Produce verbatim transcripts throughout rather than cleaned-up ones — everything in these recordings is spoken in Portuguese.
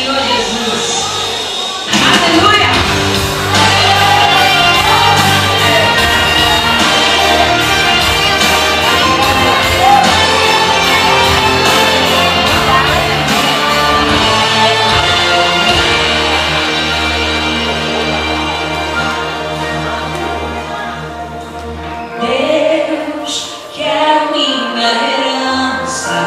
Senhor Jesus. Aleluia! Deus quer minha herança.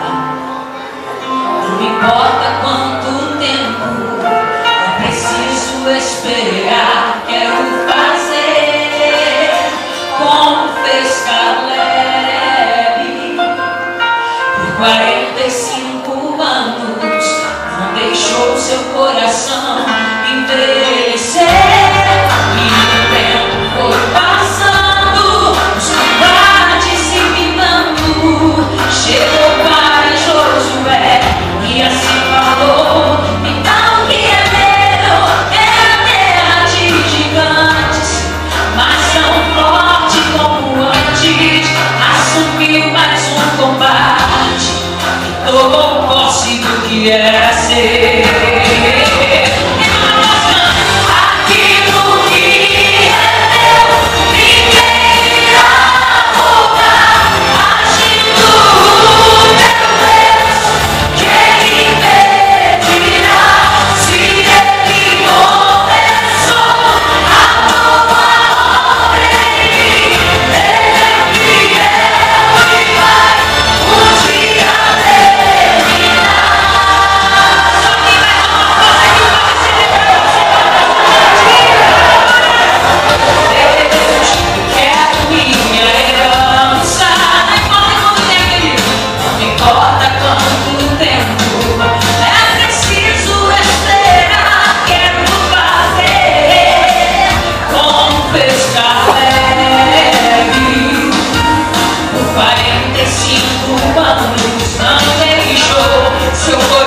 Não importa quanto tempo é preciso esperar. Quero fazer como fez Caleb. Por quarenta e cinco anos não deixou seu coração envelhecer. E o tempo foi passando, os combates se minando. Chegou para Josué e assim falou: então que é meu é a terra de gigantes, mas tão forte como antes. Assumiu mais um combate e tomou posse do que era ser. quarenta e cinco anos não deixou seu